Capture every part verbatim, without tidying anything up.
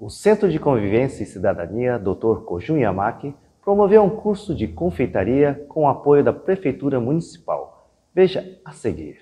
O Centro de Convivência e Cidadania doutor Kojun Yamaki promoveu um curso de confeitaria com o apoio da Prefeitura Municipal. Veja a seguir.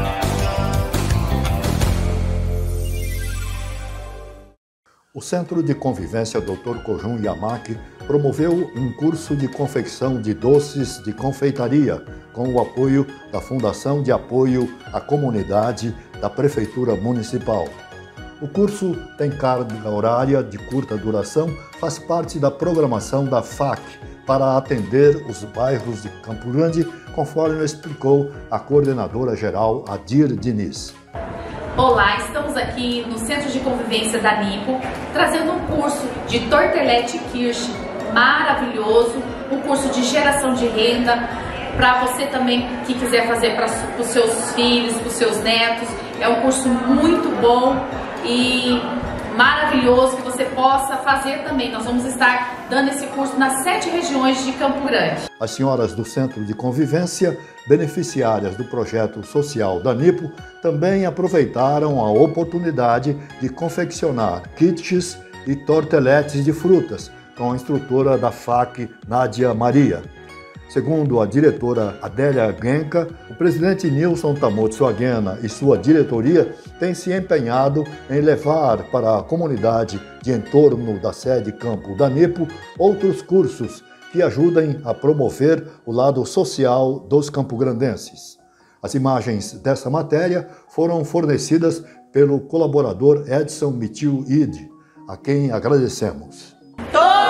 O Centro de Convivência doutor Kojun Yamaki promoveu um curso de confecção de doces de confeitaria com o apoio da Fundação de Apoio à Comunidade da Prefeitura Municipal. O curso tem carga horária de curta duração, faz parte da programação da F A C para atender os bairros de Campo Grande, conforme explicou a coordenadora geral Adir Diniz. Olá, estamos aqui no Centro de Convivência da Nipo, trazendo um curso de tortelete quiche maravilhoso, um curso de geração de renda, para você também que quiser fazer para os seus filhos, para os seus netos. É um curso muito bom e maravilhoso que você possa fazer também. Nós vamos estar dando esse curso nas sete regiões de Campo Grande. As senhoras do Centro de Convivência, beneficiárias do projeto social da Nipo, também aproveitaram a oportunidade de confeccionar kits e torteletes de frutas com a instrutora da F A C, Nádia Maria. Segundo a diretora Adélia Genka, o presidente Nilson Tamotsu Aguena e sua diretoria têm se empenhado em levar para a comunidade de entorno da sede campo da Nipo outros cursos que ajudem a promover o lado social dos campograndenses. As imagens dessa matéria foram fornecidas pelo colaborador Edson Mitil Ide, a quem agradecemos.